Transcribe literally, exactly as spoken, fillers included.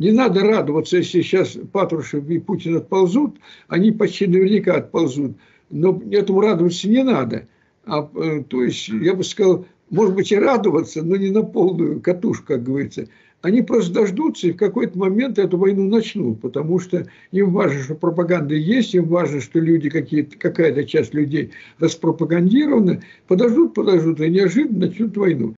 Не надо радоваться, если сейчас Патрушев и Путин отползут, они почти наверняка отползут. Но этому радоваться не надо. А, то есть, я бы сказал, может быть и радоваться, но не на полную катушку, как говорится. Они просто дождутся и в какой-то момент эту войну начнут, потому что им важно, что пропаганда есть, им важно, что люди, какие-то, какая-то часть людей распропагандирована, подождут, подождут, и неожиданно начнут войну.